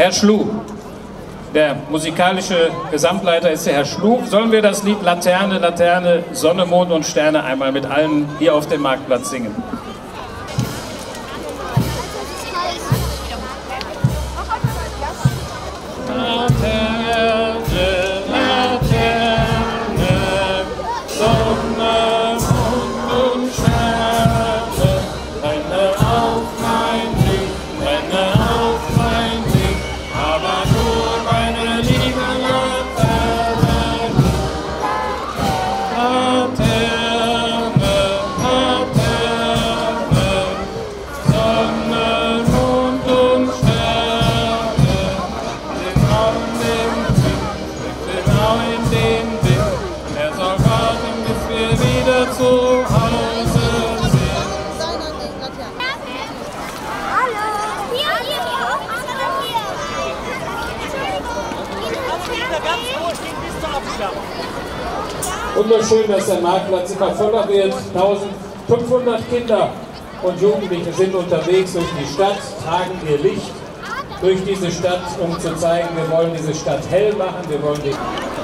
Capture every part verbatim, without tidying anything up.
Herr Schluch. Der musikalische Gesamtleiter ist der Herr Schluch. Sollen wir das Lied Laterne, Laterne, Sonne, Mond und Sterne einmal mit allen hier auf dem Marktplatz singen? Laterne, Laterne, Sonne, Mond und Sterne, brenne auf mein Licht, brenne auf mein Licht, aber nur meine liebe Laterne. Laterne, Laterne, Sonne, Mond und Sterne, genau in den Wind, genau in den Wind, er soll warten, bis wir wieder zu Hause sind. Hallo! Hier, hier, hier, auch andere hier! Wunderschön, dass der Marktplatz immer voller wird. eintausendfünfhundert Kinder und Jugendliche sind unterwegs durch die Stadt, tragen ihr Licht durch diese Stadt, um zu zeigen, wir wollen diese Stadt hell machen, wir wollen die...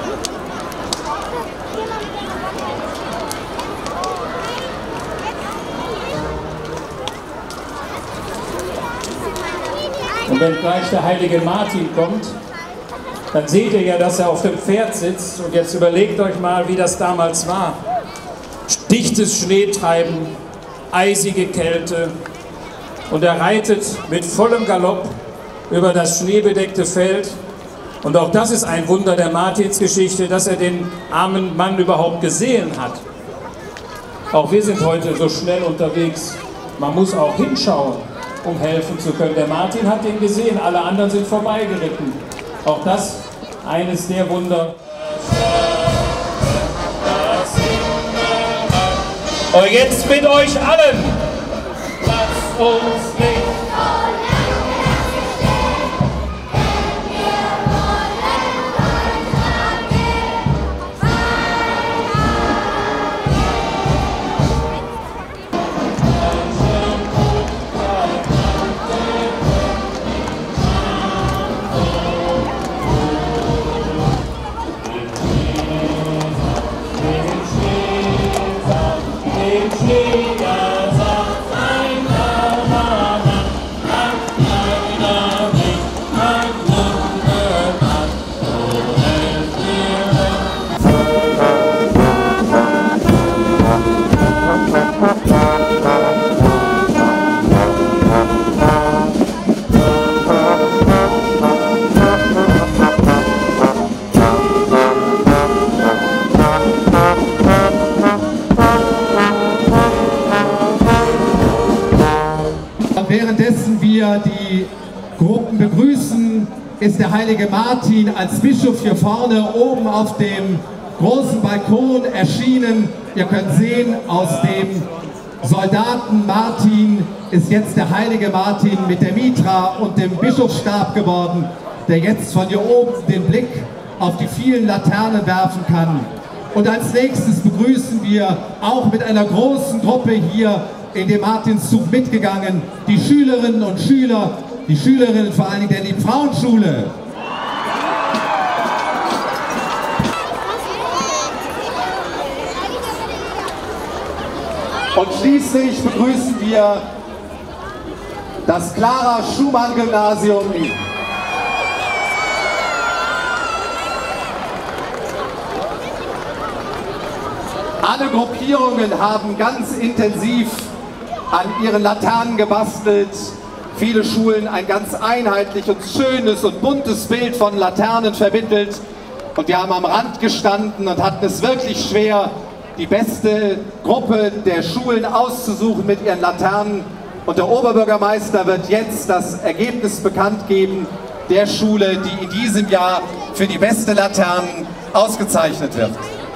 Und wenn gleich der heilige Martin kommt, dann seht ihr ja, dass er auf dem Pferd sitzt. Und jetzt überlegt euch mal, wie das damals war. Dichtes Schneetreiben, eisige Kälte. Und er reitet mit vollem Galopp über das schneebedeckte Feld. Und auch das ist ein Wunder der Martinsgeschichte, dass er den armen Mann überhaupt gesehen hat. Auch wir sind heute so schnell unterwegs. Man muss auch hinschauen, um helfen zu können. Der Martin hat ihn gesehen, alle anderen sind vorbeigeritten. Auch das eines der Wunder. Und jetzt mit euch allen, lasst uns nicht. Währenddessen wir die Gruppen begrüßen, ist der heilige Martin als Bischof hier vorne oben auf dem großen Balkon erschienen. Ihr könnt sehen, aus dem Soldaten Martin ist jetzt der heilige Martin mit der Mitra und dem Bischofsstab geworden, der jetzt von hier oben den Blick auf die vielen Laternen werfen kann. Und als nächstes begrüßen wir auch mit einer großen Gruppe hier in dem Martinszug mitgegangen, die Schülerinnen und Schüler, die Schülerinnen vor allen Dingen der Liebfrauenschule. Und schließlich begrüßen wir das Clara-Schumann-Gymnasium. Alle Gruppierungen haben ganz intensiv an ihren Laternen gebastelt. Viele Schulen ein ganz einheitliches, schönes und buntes Bild von Laternen vermittelt. Und wir haben am Rand gestanden und hatten es wirklich schwer, die beste Gruppe der Schulen auszusuchen mit ihren Laternen. Und der Oberbürgermeister wird jetzt das Ergebnis bekannt geben der Schule, die in diesem Jahr für die beste Laternen ausgezeichnet wird.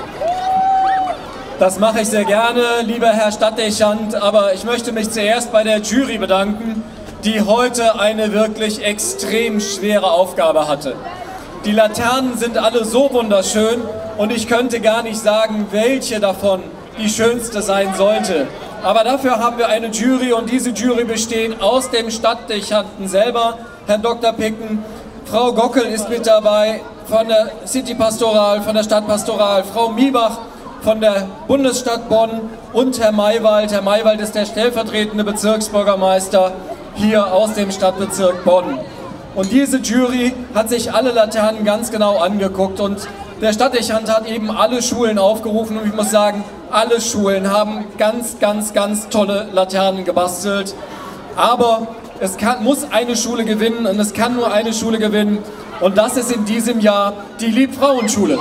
Das mache ich sehr gerne, lieber Herr Stadtdechant, aber ich möchte mich zuerst bei der Jury bedanken, die heute eine wirklich extrem schwere Aufgabe hatte. Die Laternen sind alle so wunderschön und ich könnte gar nicht sagen, welche davon die schönste sein sollte. Aber dafür haben wir eine Jury und diese Jury besteht aus dem Stadtdechanten selber, Herrn Doktor Picken, Frau Gockel ist mit dabei von der City Pastoral, von der Stadtpastoral, Frau Miebach von der Bundesstadt Bonn und Herr Maywald. Herr Maywald ist der stellvertretende Bezirksbürgermeister hier aus dem Stadtbezirk Bonn. Und diese Jury hat sich alle Laternen ganz genau angeguckt und der Stadtdechant hat eben alle Schulen aufgerufen und ich muss sagen, alle Schulen haben ganz, ganz, ganz tolle Laternen gebastelt. Aber es kann, muss eine Schule gewinnen und es kann nur eine Schule gewinnen und das ist in diesem Jahr die Liebfrauenschule.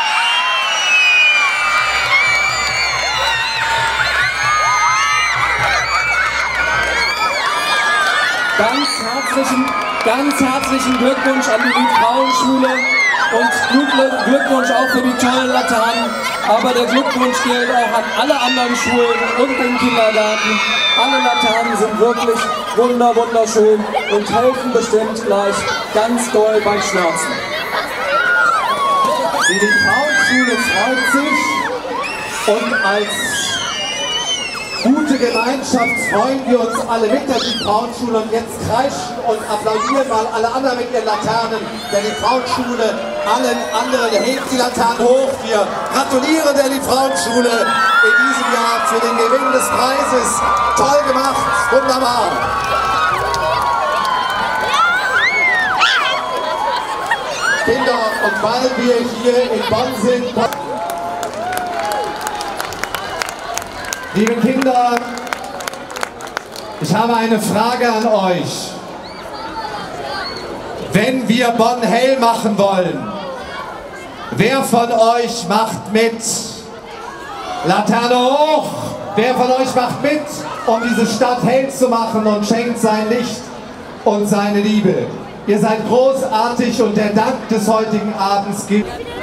Ganz herzlichen, ganz herzlichen Glückwunsch an die Liebfrauenschule und Glückwunsch auch für die tollen Laternen. Aber der Glückwunsch gilt auch an alle anderen Schulen und den Kindergarten. Alle Laternen sind wirklich wunder, wunderschön und helfen bestimmt gleich ganz doll beim Schmerzen. Die Liebfrauenschule freut sich und als gute Gemeinschaft freuen wir uns alle mit der Liebfrauenschule und jetzt kreischen und applaudieren mal alle anderen mit ihren Laternen der Liebfrauenschule, allen anderen hebt die Laternen hoch. Wir gratulieren der Liebfrauenschule in diesem Jahr für den Gewinn des Preises. Toll gemacht, wunderbar. Kinder, und weil wir hier in Bonn sind, liebe Kinder, ich habe eine Frage an euch. Wenn wir Bonn hell machen wollen, wer von euch macht mit? Laterne hoch! Wer von euch macht mit, um diese Stadt hell zu machen und schenkt sein Licht und seine Liebe? Ihr seid großartig und der Dank des heutigen Abends gilt.